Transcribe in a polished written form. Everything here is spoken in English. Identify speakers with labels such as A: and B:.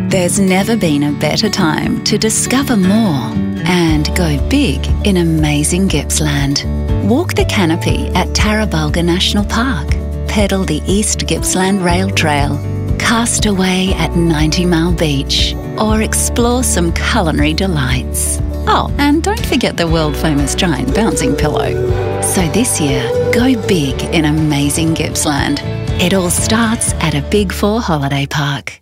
A: There's never been a better time to discover more and go big in amazing Gippsland. Walk the canopy at Tarabulga National Park, pedal the East Gippsland Rail Trail, cast away at 90 Mile Beach, or explore some culinary delights. Oh, and don't forget the world-famous giant bouncing pillow. So this year, go big in amazing Gippsland. It all starts at a Big 4 holiday park.